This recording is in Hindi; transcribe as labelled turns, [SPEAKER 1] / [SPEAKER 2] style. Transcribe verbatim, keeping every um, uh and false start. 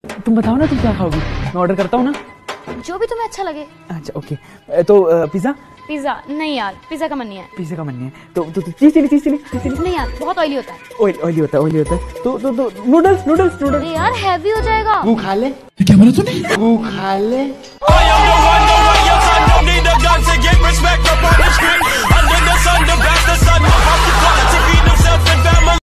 [SPEAKER 1] तुम बताओ ना तुम क्या खाओगी, मैं ऑर्डर करता हूँ ना।
[SPEAKER 2] जो भी तुम्हें अच्छा लगे।
[SPEAKER 1] अच्छा ओके, तो पिज्जा।
[SPEAKER 2] पिज्जा नहीं यार, पिज्जा का मन नहीं है।
[SPEAKER 1] पिज्जा का मन नहीं है तो तो चीज chilli cheese chilli cheese chilli
[SPEAKER 2] नहीं यार, बहुत ऑयली होता है।
[SPEAKER 1] ऑयल ऑयली होता है ऑयली होता है तो तो तो नूडल्स नूडल्स नूडल्स
[SPEAKER 2] यार हैवी हो जाएगा।
[SPEAKER 3] वो खा ले। क्या बोला तूने? वो खा ले।